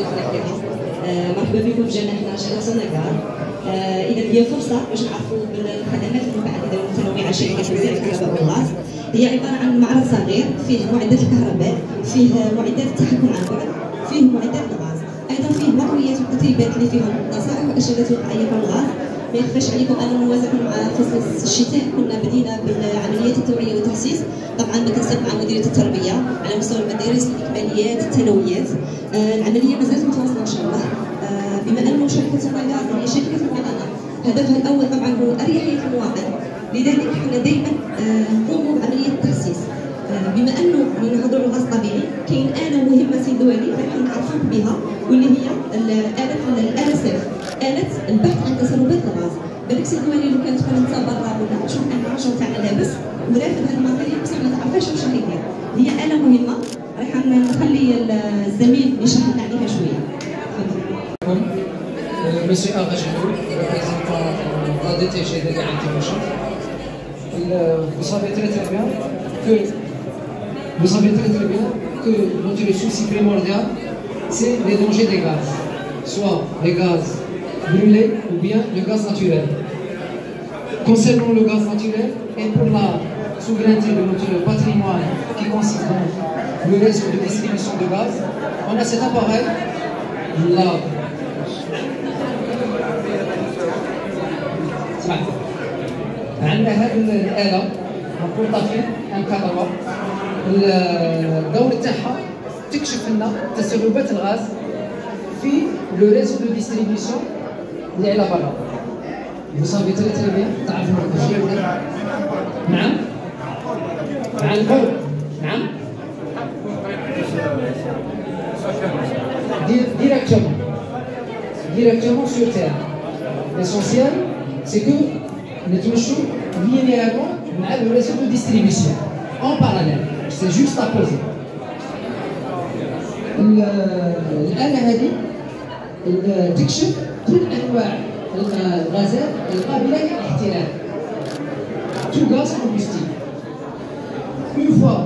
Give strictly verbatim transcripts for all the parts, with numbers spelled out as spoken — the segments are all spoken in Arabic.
افريقيا. مرحبا بكم في جناحنا جناح سنغال. اذا هي فرصه باش نعرفوا بالخدمات المتعدده والمتنوعه لشركه توزيع الكهرباء والغاز. هي عباره عن معرض صغير فيه معدات الكهرباء، فيه معدات التحكم عن بعد، فيه معدات الغاز، ايضا فيه مرويات والتدريبات اللي فيهم نصائح وارشادات وقائيه الغاز. ما يخفاش عليكم اننا موازنه مع فصل الشتاء كنا بدينا بالعمليات التوعيه والتحسيس، طبعا بالتنسيق مع مديريه التربيه على مستوى المدارس، الاكماليات، الثانويات. آه العمليه مازالت متواصله ان شاء الله. آه بما انه شركه سنغال هي شركه مواطنه، هدفها الاول طبعا هو اريحيه المواطن، لذلك احنا دائما نقوموا آه بعمليه التحسيس. آه بما انه نهضروا الغاز الطبيعي، كاين اله مهمه سي دوالي راح نعرفوك بها، واللي هي الاله الالاساف، آلة البحث عن تسربات الغاز. بالك سي دوالي لو كانت تدخل انت برا ولا تشوف ان الرجل تاعنا لابس ورافد هذا الماتيريال بصح ما تعرفاش واش راح يدير. هي آلة مهمة، راح نخلي الزميل يشرح لنا عليها شوية. Monsieur Arajou, représentant de la D T G de l'Antimotion. Vous savez très très bien que vous savez très très bien que notre souci primordial, c'est les dangers des gaz, soit les gaz brûlés ou bien le gaz naturel. Concernant le gaz naturel et pour la souveraineté de notre patrimoine qui consiste dans le réseau de distribution de gaz, on a cet appareil là. عندنا هذه الآلة مربوطة في ان كادروا، الدور تاعها تكشف لنا تسربات الغاز في لو ريزو دو ديستريبيسيون اللي على برا. Vous savez très très bien تعرفوا الجير. نعم مع القرب. نعم directement directement sur terre. L'essentiel c'est que نتمشوا linéairement مع le réseau de distribution en parallèle. C'est juste à poser. الآلة هذه تكشف كل أنواع الغازات القابلة للاحتراق. Tout gaz combustible. Une fois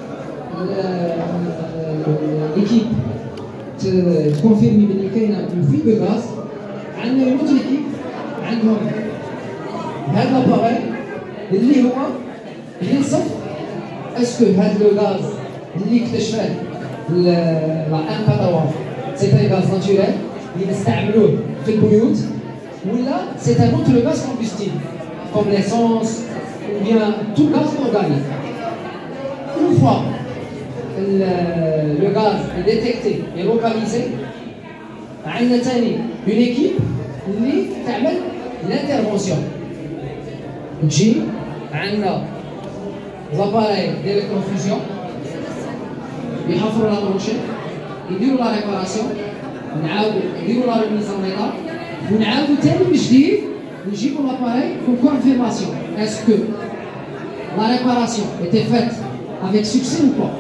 l'équipe تكونفيرمي بلي كاينه اون فيل دو غاز، عندنا اون اوتر ايكيب عندهم هذا لاباغي اللي هو ينصف اسكو هذا لو غاز اللي اكتشفه لا ان كاتروا سي ان غاز ناتوريل اللي نستعملوه في البيوت، ولا سي ان اوتر غاز كومبوستيبل كوم ليسونس ou bien tout gaz organique. Une fois le, le gaz est détecté et localisé, on a une équipe qui fait l'intervention. تجي عندنا l'appareil d'électrofusion يحفروا لا بروشين، يديروا لا ريباراسيون، نعاودوا يديروا لا ريميز ان ايطاب، ونعاودوا ثاني من جديد نجيبوا l'appareil pour confirmation. Est-ce que la réparation était faite avec succès ou pas?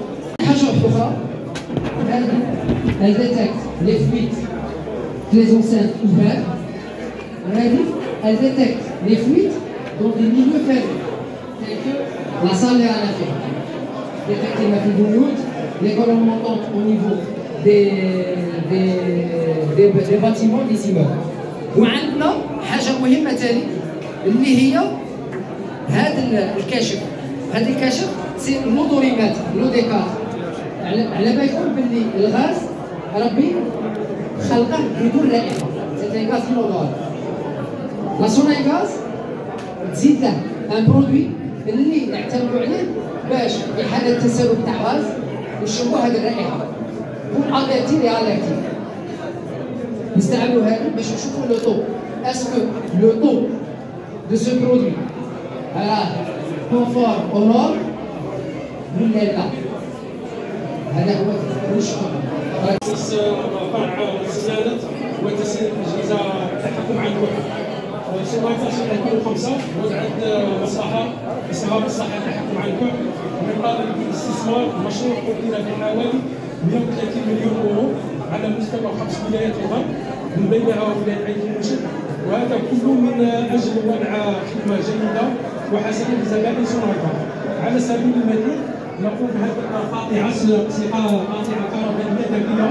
Elle, elle détecte les fuites des enceintes ouvertes. Elle détecte les fuites dans des milieux fermés, tels que la salle et la fête. Détecter la fibroute, les colonnes montantes au niveau des, des, des, des bâtiments des immeubles. وعندنا حاجة مهمة ثاني اللي هي هذا الكاشف. هذا الكاشف سي لودوريمتر لو ديكار، على ما يكون باللي الغاز ربي خلقه بدون رائحه، سي ان غاز نورمال. لا سوناي غاز تزيد له ان برودوي اللي نعتمدوا عليه باش في حاله التسرب تاع غاز نشوفوا هذه الرائحه بون اليرتي لي اليرتي. نستعملوا هذا باش نشوفوا لو طو، اسكو لو طو دو سو برودوي راه كونفورم او نورم ولا لا. هذا هو المشكل. رئيس فرع الصيانه وتسليم الاجهزه التحكم عن بعد. سبعة عشر ألفين وخمسة وضعت مصلحه اسمها مصلحه التحكم عن بعد من قابل الاستثمار. المشروع قدر بحوالي مئة وثلاثين مليون اورو على مستوى خمس ولايات الغرب، من بينها ولايه عين المشرق، وهذا كله من اجل وضع خدمه جيده وحسنه لزبائن سوناغال. على سبيل المثال نقوم بهذه القاطعه قاطعه كهربائيه ذكيه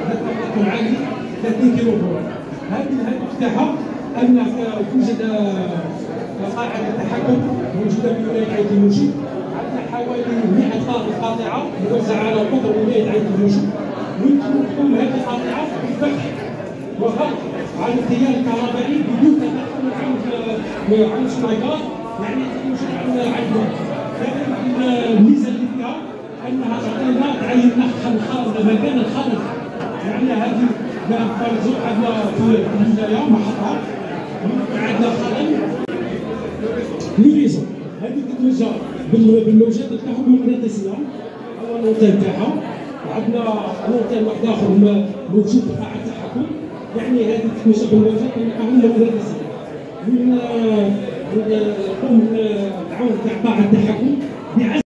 تكون عالي ثلاثين كيلو فولت. هذه الهدف تاعها ان توجد قاعده تحكم موجوده في ولايه عين تيموشي. عندنا حوالي مئة طاقه قاطعه موزعه على قطر ولايه عين تيموشي، ويمكن تقوم هذه القاطعه بالفتح وغلق على التيار الكهربائي بدون تدخل عند عند سلايكات، يعني يوجد عندنا عندنا الميزه اللي فيها انها تعطينا تعين نخل مكان الخلط، يعني هذه فرزق عندنا في البدايه محطه عندنا خلل ليزون هذه تتوجه بالموجات تاعهم المغناطيسيه هو النوتيل تاعها. عندنا نوتيل واحد اخر موجود في قاعه التحكم، يعني هذه تتوجه بالموجات تاعهم المغناطيسيه. من نقوم بالتعاون تاع قاعه التحكم